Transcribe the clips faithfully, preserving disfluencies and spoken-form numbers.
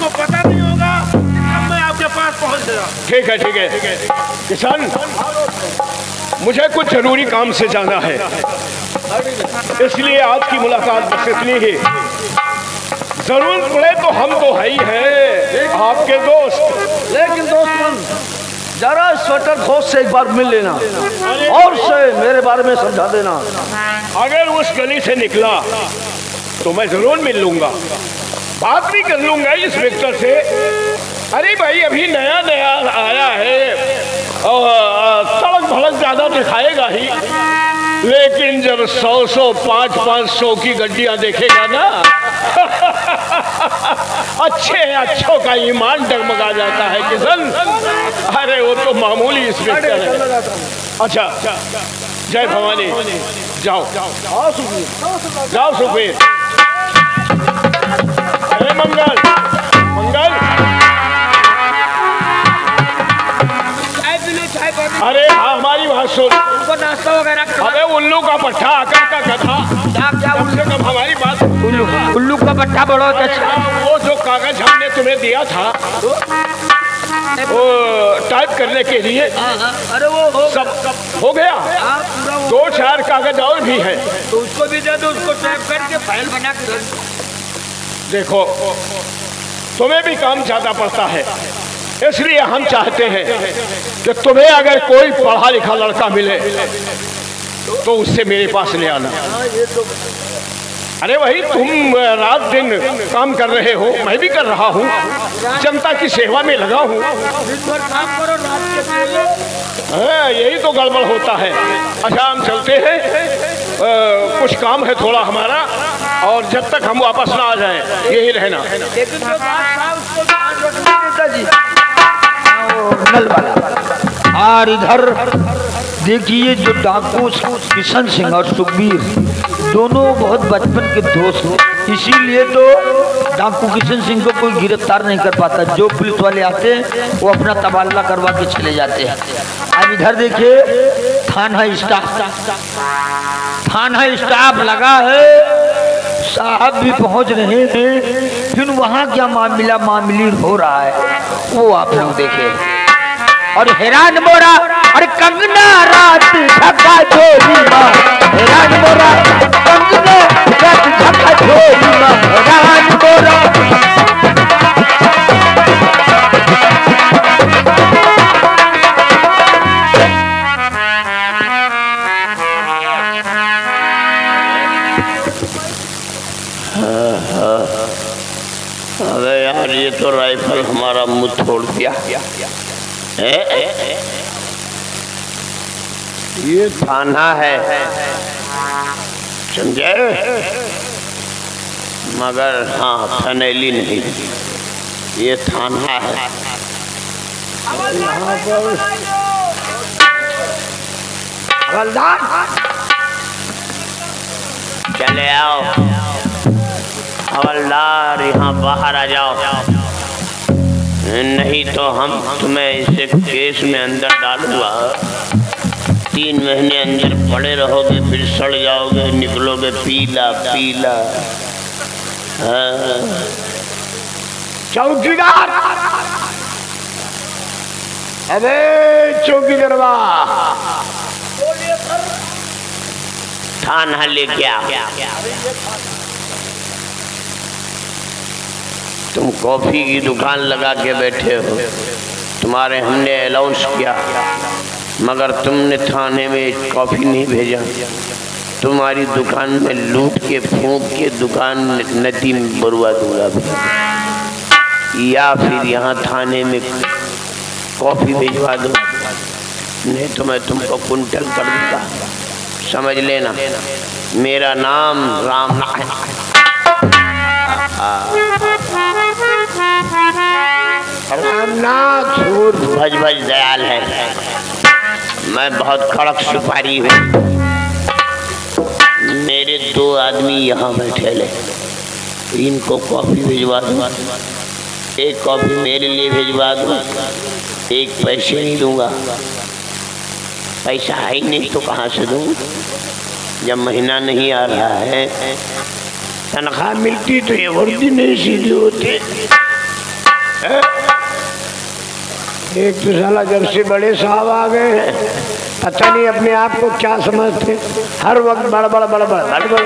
उसको पता नहीं होगा, मैं आपके पास पहुंच गया। ठीक है ठीक है किसान, मुझे कुछ जरूरी काम से जाना है, इसलिए आज की मुलाकात बस इतनी ही। जरूरत पड़े तो हम तो है ही हैं आपके दोस्त। लेकिन दोस्त जरा स्वेटर घोष से एक बार मिल लेना और से मेरे बारे में समझा देना। अगर उस गली से निकला तो मैं जरूर मिल लूंगा, बात भी कर लूंगा इस विक्टर से। अरे भाई अभी नया नया आया है और सड़क भड़क ज्यादा दिखाएगा ही, लेकिन जब सौ सौ पाँच पाँच सौ की गड्डियां देखेगा ना अच्छे अच्छों का ईमान डगमगा जाता है किशन। अरे वो तो मामूली इंस्पेक्टर है। अच्छा जय भवानी, जाओ जाओ सुखबीर। अरे मंगल मंगल, अरे हाँ हमारी बात सुन, उनको नाश्ता वगैरह। अबे उल्लू का पट्टा आकर का गधा, क्या उससे कब हमारी बात। उल्लू उल्लू का पट्टा बहुत अच्छा। वो जो कागज हमने तुम्हें दिया था वो टाइप करने के लिए, अरे वो हो सब हो गया। दो चार कागज और भी है, तो उसको भी दे दो, उसको टाइप करके फाइल बना के। देखो तुम्हें भी काम ज्यादा पड़ता है, इसलिए हम चाहते हैं कि तुम्हें अगर कोई पढ़ा लिखा लड़का मिले तो उससे मेरे पास ले आना। अरे वही तुम रात दिन काम कर रहे हो, मैं भी कर रहा हूँ, जनता की सेवा में लगा हूँ। हाँ यही तो गड़बड़ होता है। अच्छा हम चलते हैं, आ, कुछ काम है थोड़ा हमारा, और जब तक हम वापस ना आ जाएं यही रहना। और इधर देखिए जो डाकू किशन सिंह और सुखबीर दोनों बहुत बचपन के दोस्त हैं, इसीलिए तो डाकू किशन सिंह को कोई गिरफ्तार नहीं कर पाता। जो पुलिस वाले आते हैं वो अपना तबादला करवा के चले जाते हैं। अब इधर देखिए थाना स्टाफ थाना स्टाफ लगा है, साहब भी पहुंच रहे हैं, फिर वहाँ क्या मामला मामली हो रहा है वो आप लोग देखें। और हैरान मोरा और कंगना रात झका झोली माँ, हैरान मोरा कंगना रात झका झोली माँ, हैरान मोरा। अरे यार ये तो राइफल हमारा मुंह तोड़ दिया। ए, ए, ए, ये थाना है समझे, मगर हाँ फनेली नहीं, ये थाना है। यहाँ पर हवलदार चले आओ, हवलदार यहाँ बाहर आ जाओ, नहीं तो हम तुम्हें इसे केस में अंदर डालूंगा। तीन महीने अंदर पड़े रहोगे, फिर सड़ जाओगे, निकलोगे पीला पीला। चौकीदार, अरे चौकीदार थाना लेके आ। तुम कॉफी की दुकान लगा के बैठे हो, तुम्हारे हमने अलाउंस किया, मगर तुमने थाने में कॉफी नहीं भेजा। तुम्हारी दुकान में लूट के फूंक के दुकान नदी में बरुआ दूंगा, या फिर यहाँ थाने में कॉफी भिजवा दो, नहीं तो मैं तुमको कुंटल कर दूंगा। समझ लेना, मेरा नाम राम नारायण। रामनाथ भज भज दयाल है, मैं बहुत कड़क सुपारी हूँ। मेरे दो आदमी यहाँ बैठे ले, इनको कॉफी भिजवा दो, एक कॉफी मेरे लिए भिजवा दो, एक पैसे नहीं दूंगा। पैसा है ही नहीं तो कहाँ से दूँ, जब महीना नहीं आ रहा है। तनख्वाह मिलती तो ये वर्दी नहीं सीधी होती। एक तो साला जब से बड़े साहब आ गए हैं, पता नहीं अपने आप को क्या समझते, हर वक्त बड़ बड़ बड़ बड़ बड़ बड़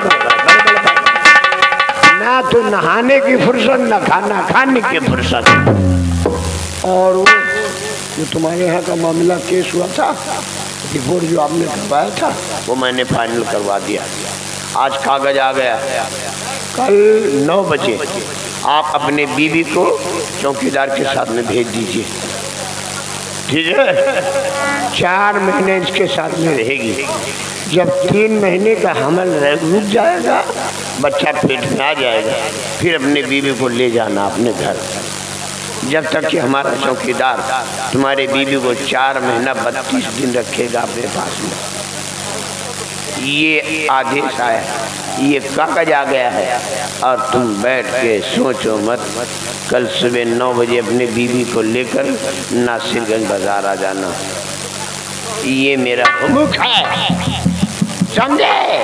ना तो नहाने की फुर्सत ना खाना खाने की फुर्सत। और वो जो तुम्हारे यहाँ का मामला केस हुआ था, रिपोर्ट जो आपने करवाया था, वो मैंने फाइनल करवा दिया। आज कागज आ गया। कल नौ बजे आप अपने बीवी को चौकीदार के साथ में भेज दीजिए, ठीक है? चार महीने इसके साथ में रहेगी। जब तीन महीने का हमल रुक जाएगा, बच्चा पेट में आ जाएगा, फिर अपने बीवी को ले जाना अपने घर। जब तक कि हमारा चौकीदार तुम्हारे बीवी को चार महीना बत्तीस दिन रखेगा अपने पास में। ये आदेश आया, ये कागज आ गया है, और तुम बैठ के सोचो मत। कल सुबह नौ बजे अपने बीवी को लेकर नासिरगंज बाजार आ जाना। ये मेरा हुक्म है, समझे?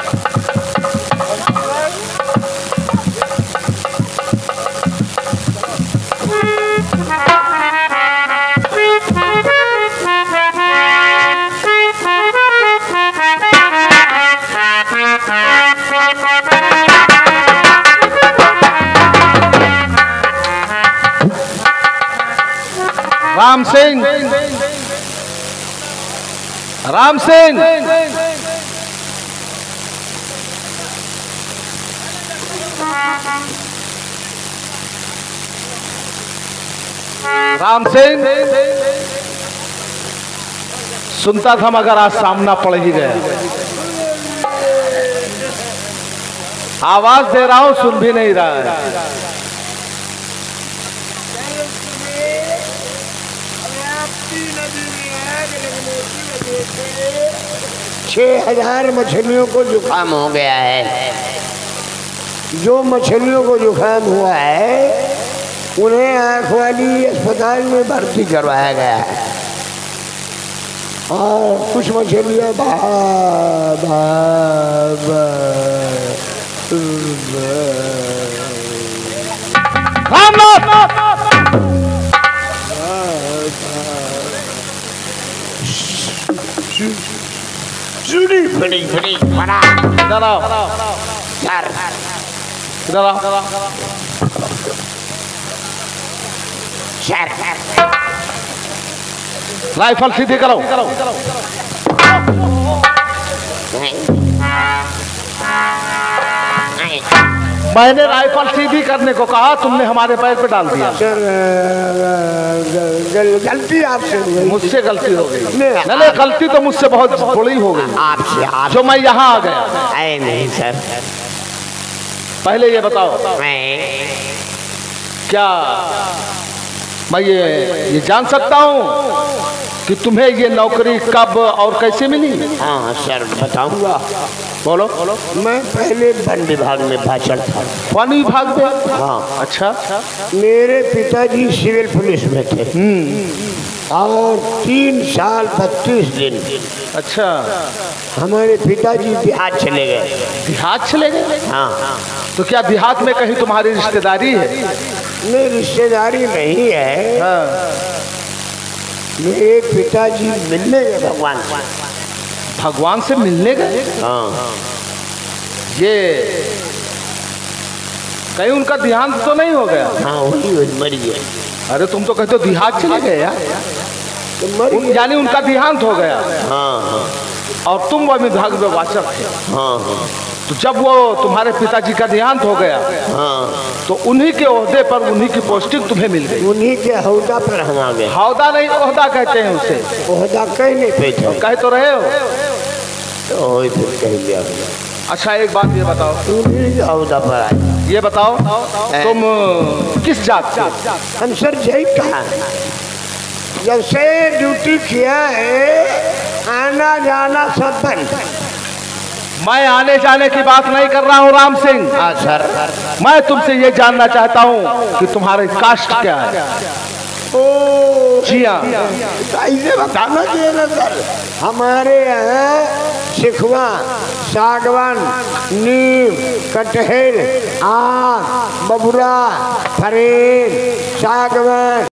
राम सिंह, राम सिंह, राम सिंह, सुनता था मगर आज सामना पड़ ही गया। आवाज दे रहा हूं, सुन भी नहीं रहा है। छह हजार मछलियों को जुकाम हो गया है। जो मछलियों को जुकाम हुआ है उन्हें आँख वाली अस्पताल में भर्ती करवाया गया है, और कुछ मछलियाँ बा, बा, बा, रामनाथ, सुनी बड़ी बड़ी बड़ा इधर आओ, सर इधर आओ। सर राइफल सीधी करो। मैंने राइफल सीधी करने को कहा, तुमने हमारे पैर पे डाल दिया। सर गल, गलती आपसे हो गई। मुझसे गलती हो गई। नहीं, नहीं गलती तो मुझसे बहुत बड़ी हो गई, आपसे आप जो मैं यहाँ आ गया। आए नहीं सर। पहले ये बताओ, क्या मैं ये ये जान सकता हूँ कि तुम्हें ये नौकरी कब और कैसे मिली? हाँ सर बताऊंगा। बोलो। मैं पहले वन विभाग में भाषण था। वन विभाग में? हाँ। अच्छा। मेरे पिताजी सिविल पुलिस में थे, और तीन साल बत्तीस दिन अच्छा। हमारे पिताजी देहात चले गए। देहात चले गए? हाँ। तो क्या देहात में कहीं तुम्हारी रिश्तेदारी है? नहीं, रिश्तेदारी नहीं है। हाँ। मेरे पिताजी मिलने गए भगवान भगवान से मिलने गए? हाँ। ये कहीं उनका देहांत तो नहीं हो गया? हाँ वही वही मर गए। अरे तुम तो कहते हो देहात चले गए यार। तो मर गए। यानी उनका देहांत हो गया। हाँ हाँ। और तुम वन विभाग में वाचक थे। हाँ हाँ। तो जब वो तुम्हारे पिताजी का देहांत हो गया, हाँ, तो उन्हीं के ओहदे पर उन्हीं की पोस्टिंग तुम्हें मिल गई। उन्हीं के हौदा पर हम आ गए। हौदा नहीं, ओहदा कहते हैं उसे। ओहदा कह नहीं पे थे। कह तो रहे हो। तो फिर कह लिया। अच्छा एक बात ये बताओ, उन्हीं के हौदा पर आए। ये बताओ तुम किस जात से? हम सर यही कहा, जब से ड्यूटी किया है आना जाना सब बंद। मैं आने जाने की बात नहीं कर रहा हूँ राम सिंह। हाँ सर। मैं तुमसे ये जानना चाहता हूँ कि तुम्हारी कास्ट क्या है? ओ जी हाँ। ऐसे बताना चाहिए ना सर। हमारे यहाँ सिखवा, सागवान, नीम, कटहल, आम, बबूरा, फरेल, सागवान